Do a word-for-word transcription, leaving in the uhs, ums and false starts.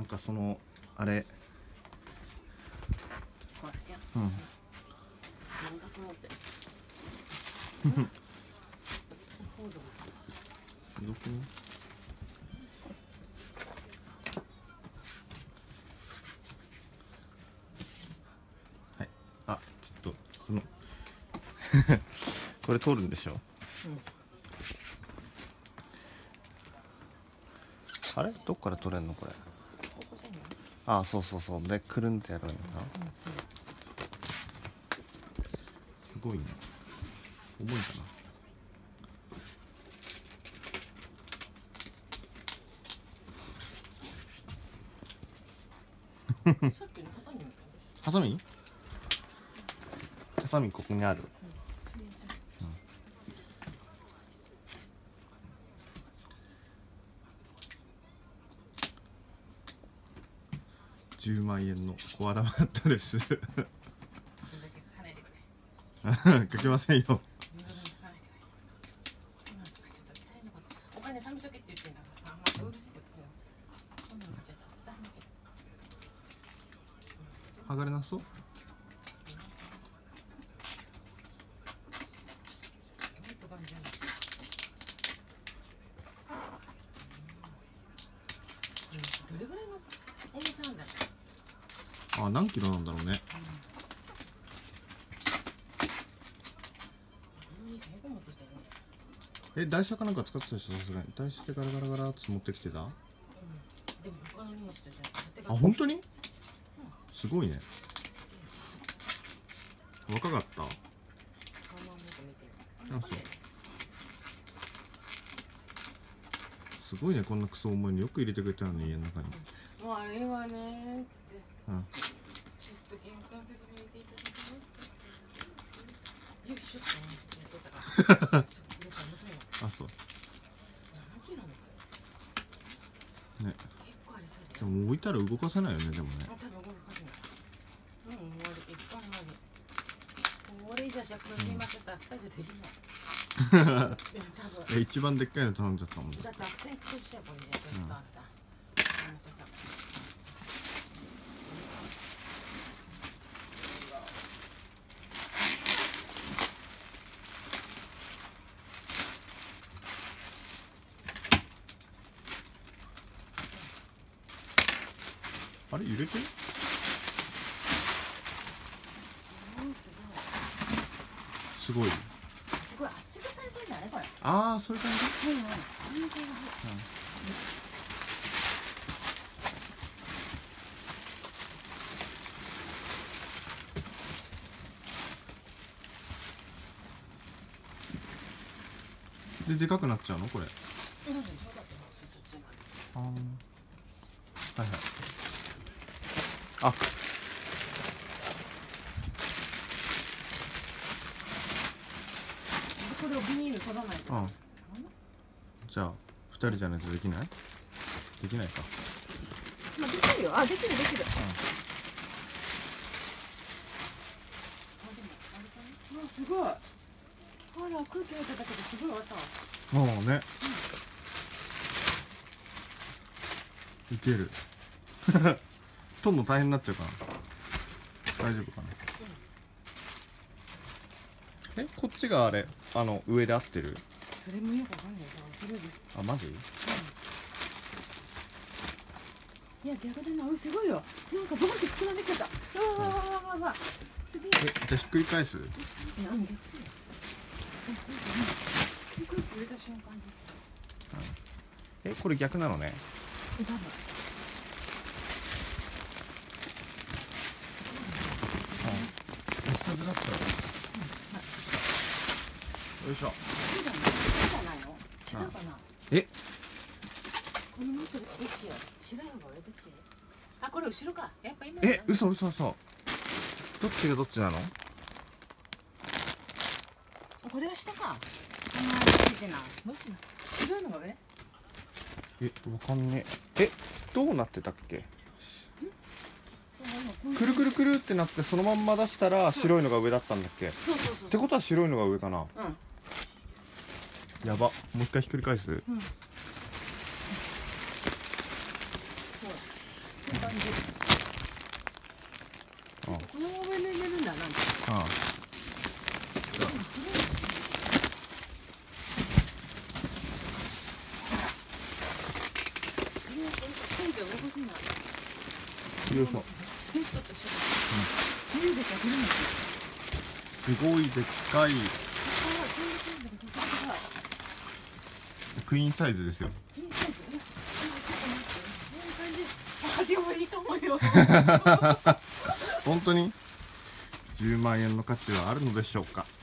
かそのあれこれじゃん。 うんなんかそのって。 すごくね。はい、あ、ちょっとそのこれ通るんでしょ。 うん、 あれどっから取れんのこれ。 ここじゃない？ あ、そうそうそうでくるんってやるんだな、 うんうん、 すごいね。重いかな。さっきのハサミみたいな。 ハサミハサミここにある。じゅうまんえんのコアラマットレスかけませんよ。 お金貯めとけって言ってんだから、またうるせえけど、そんなの買っちゃったら大変だけど。 剥がれなそう。 どれぐらいの重さなんだろあ、何キロなんだろうね。 う。うん。最後持ってきたよね。 え、台車かなんか使ってたでしょ、さすがに。台車でガラガラガラって持ってきてた。 うん、でも他の荷物とじゃあ、本当にすごいね。若かった。あ、そう。すごいね、こんなクソ重いのよく入れてくれたのに、家の中に。 もうあれはねーっつって、 うん、 ちょっと玄関先に入れていただけますか。よいしょってやってたから。あ、 そう。 何キロなのかね。 結構ありそうだでよ。 も置いたら動かせないよね、でもね。 多分動かせない。うん、終わり、一旦終わり。俺以上じゃこれ言いませんと、二人じゃできない。 え、一番でっかいの頼んじゃったもんね。 だって悪戦苦闘しちゃうこれじゃちょっとあんた。あんたさ。 あれ揺れてる？すごい。 すごい圧縮されてんだねこれ。 ああ、そういう感じ。 うんうん。いい感じ。 で、でかくなっちゃうのこれ。ああ、はいはい。あ、 これをビニール取らないと。 うん。じゃあふたりじゃないとできない？できないか。 まあできるよ。あ、できるできる。うん。あ、すごい。あら、空気入っただけですごい終わったわ。 もうね。いける。取るの大変になっちゃうかな。大丈夫かな。え、こっちがあれ、あの上で合ってる？ それもよくわかんないから、とりあえず。 あ、マジ？ うん、いや、逆だな。おい、すごいよ。なんかボンって膨らんできちゃった。うわわわわわわ。すげえ。 え、じゃあひっくり返す？ なんで？結構触れた瞬間です。 え、これ逆なのね。 多分。 下ずらしたら。よいしょ。 そうじゃない？そうじゃないの？違うかな？ え、 この持ってるどっちよ？白いのが上どっち？あ、これ後ろか。やっぱ今。 え、嘘嘘嘘。どっちがどっちなの？ これは下か。あんまりついてない。どうしよう。白いのが上？ え、わかんねえ。え、どうなってたっけ？くるくるくるってなってそのまんま出したら白いのが上だったんだっけ？ そうそうそう。 ってことは白いのが上かな。 うん。 やば。もう一回ひっくり返す。 うん。そう。 感じ。 あこの上で寝るんだなんて。 ああテント上欲しいな。 よいしょ。 ベッドと一緒だ。冬でかするんですよ。 すごいでっかいクイーンサイズですよ。 あ、でもいいかもよ。 本当にじゅうまんえんの価値はあるのでしょうか。